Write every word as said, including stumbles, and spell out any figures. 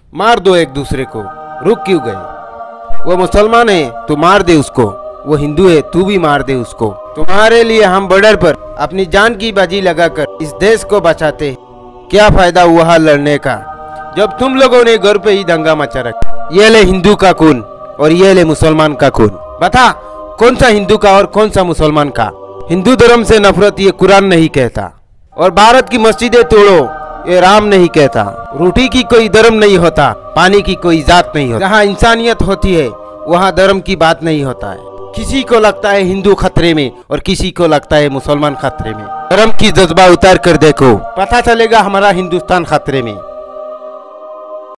मार दो एक दूसरे को, रुक क्यों गए? वो मुसलमान है तो मार दे उसको, वो हिंदू है तू भी मार दे उसको। तुम्हारे लिए हम बॉर्डर पर अपनी जान की बाजी लगाकर इस देश को बचाते, क्या फायदा हुआ लड़ने का जब तुम लोगों ने घर पे ही दंगा मचा रखा। ये ले हिंदू का खून और ये ले मुसलमान का खून, बता कौन सा हिंदू का और कौन सा मुसलमान का? हिंदू धर्म से नफरत ये कुरान नहीं कहता, और भारत की मस्जिदें तोड़ो ये राम नहीं कहता। रोटी की कोई धर्म नहीं होता, पानी की कोई जात नहीं होता। जहाँ इंसानियत होती है वहाँ धर्म की बात नहीं होता है। किसी को लगता है हिंदू खतरे में और किसी को लगता है मुसलमान खतरे में। धर्म की जज्बा उतार कर देखो, पता चलेगा हमारा हिंदुस्तान खतरे में।